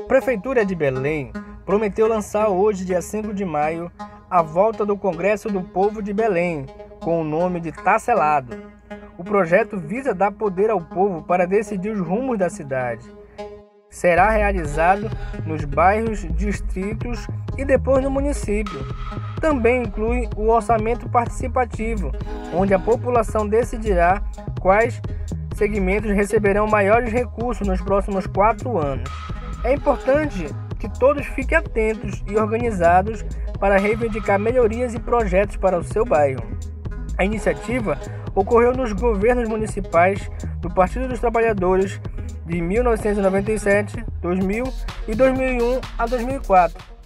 Prefeitura de Belém prometeu lançar hoje, dia 5 de maio, a volta do Congresso do Povo de Belém, com o nome de Tá Selado. O projeto visa dar poder ao povo para decidir os rumos da cidade. Será realizado nos bairros, distritos e depois no município. Também inclui o orçamento participativo, onde a população decidirá quais segmentos receberão maiores recursos nos próximos 4 anos. É importante que todos fiquem atentos e organizados para reivindicar melhorias e projetos para o seu bairro. A iniciativa ocorreu nos governos municipais do Partido dos Trabalhadores de 1997, 2000 e 2001 a 2004.